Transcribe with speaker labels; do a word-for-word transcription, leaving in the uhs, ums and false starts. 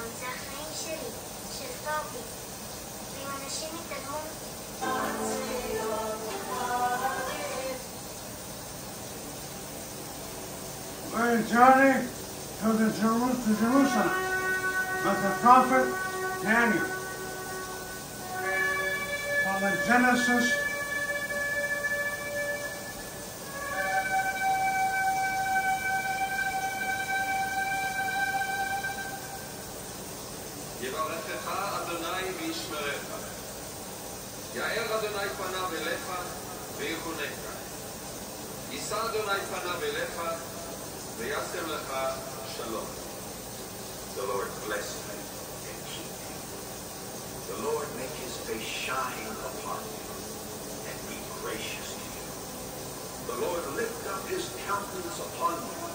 Speaker 1: זה החיים שלי, של פרבי. ואם אנשים יתעלמו...
Speaker 2: Where is Johnny to the Jeru- to Jerusalem, but the prophet Daniel. From the Genesis
Speaker 3: יברכך אדוני וישמרך. יאר אדוני פניו אליך ויחונך. יישא אדוני פניו אליך וישם לך שלום.
Speaker 4: The Lord bless you and keep you. The Lord make his face shine upon you and be gracious to you. The Lord lift up his countenance upon you